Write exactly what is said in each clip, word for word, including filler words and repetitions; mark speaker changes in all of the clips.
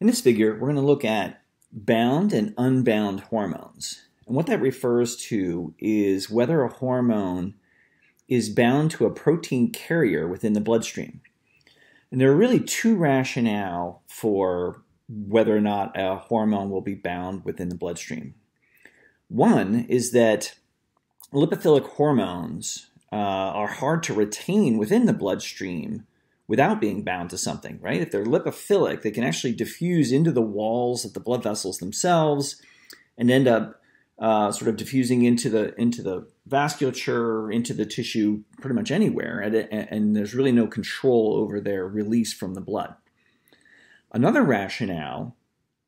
Speaker 1: In this figure, we're going to look at bound and unbound hormones. And what that refers to is whether a hormone is bound to a protein carrier within the bloodstream. And there are really two rationale for whether or not a hormone will be bound within the bloodstream. One is that lipophilic hormones uh, are hard to retain within the bloodstream without being bound to something, right? If they're lipophilic, they can actually diffuse into the walls of the blood vessels themselves and end up uh, sort of diffusing into the into the vasculature, into the tissue, pretty much anywhere, and, and there's really no control over their release from the blood. Another rationale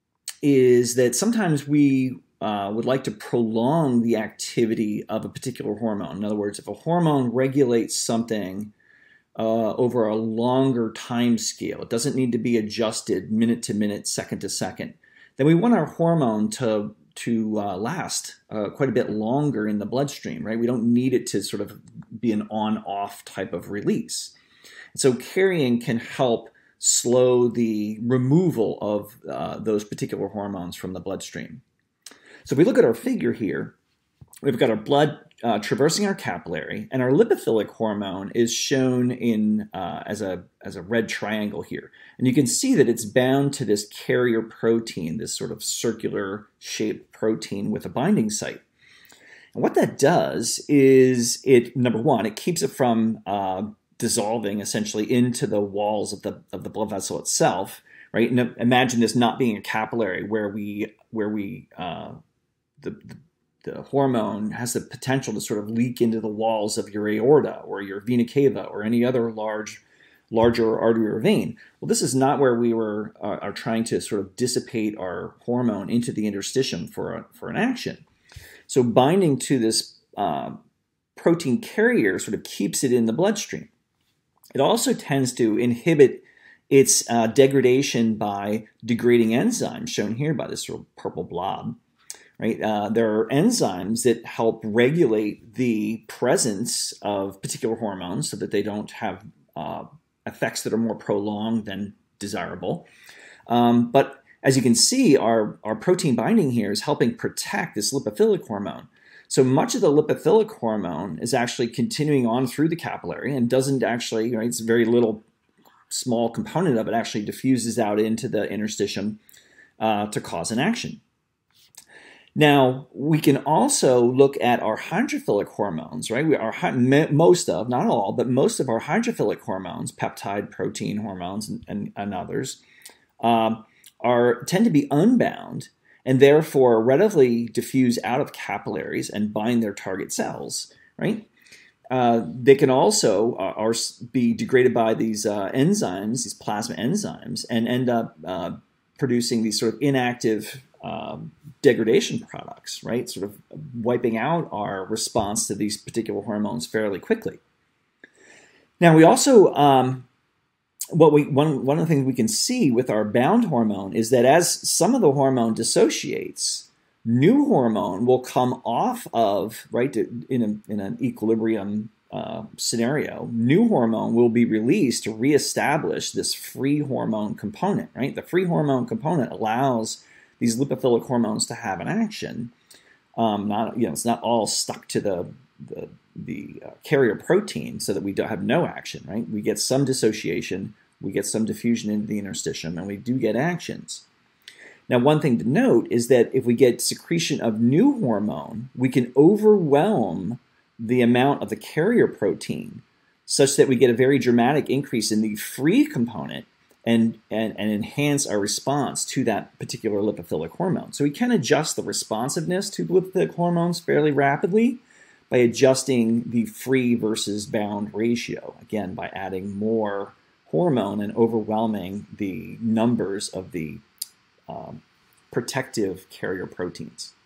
Speaker 1: is that sometimes we uh, would like to prolong the activity of a particular hormone. In other words, if a hormone regulates something Uh, over a longer time scale, it doesn't need to be adjusted minute to minute, second to second, then we want our hormone to to uh, last uh, quite a bit longer in the bloodstream, right? We don't need it to sort of be an on-off type of release. So carrying can help slow the removal of uh, those particular hormones from the bloodstream. So if we look at our figure here, we've got our blood uh, traversing our capillary, and our lipophilic hormone is shown in uh, as a as a red triangle here. And you can see that it's bound to this carrier protein, this sort of circular shaped protein with a binding site. And what that does is it, number one, it keeps it from uh, dissolving essentially into the walls of the of the blood vessel itself, right? And imagine this not being a capillary where we where we uh, the, the The hormone has the potential to sort of leak into the walls of your aorta or your vena cava or any other large, larger artery or vein. Well, this is not where we were uh, are trying to sort of dissipate our hormone into the interstitium for a, for an action. So binding to this uh, protein carrier sort of keeps it in the bloodstream. It also tends to inhibit its uh, degradation by degrading enzymes, shown here by this sort of purple blob. Right? Uh, there are enzymes that help regulate the presence of particular hormones so that they don't have uh, effects that are more prolonged than desirable. Um, but as you can see, our, our protein binding here is helping protect this lipophilic hormone. So much of the lipophilic hormone is actually continuing on through the capillary and doesn't actually, right, it's a very little small component of it actually diffuses out into the interstitium uh, to cause an action. Now, we can also look at our hydrophilic hormones, right? We are most of, not all, but most of our hydrophilic hormones, peptide, protein hormones, and, and, and others, um, are tend to be unbound and therefore readily diffuse out of capillaries and bind their target cells, right? Uh, they can also uh, are, be degraded by these uh, enzymes, these plasma enzymes, and end up uh, producing these sort of inactive Um, degradation products, right? Sort of wiping out our response to these particular hormones fairly quickly. Now, we also, um, what we one, one of the things we can see with our bound hormone is that as some of the hormone dissociates, new hormone will come off of, right, in, a, in an equilibrium uh, scenario, new hormone will be released to reestablish this free hormone component, right? The free hormone component allows these lipophilic hormones to have an action. Um, not, you know, it's not all stuck to the the, the uh, carrier protein so that we don't have no action, right? We get some dissociation, we get some diffusion into the interstitium, and we do get actions. Now, one thing to note is that if we get secretion of new hormone, we can overwhelm the amount of the carrier protein such that we get a very dramatic increase in the free component And, and, and enhance our response to that particular lipophilic hormone. So we can adjust the responsiveness to lipophilic hormones fairly rapidly by adjusting the free versus bound ratio, again, by adding more hormone and overwhelming the numbers of the um, protective carrier proteins.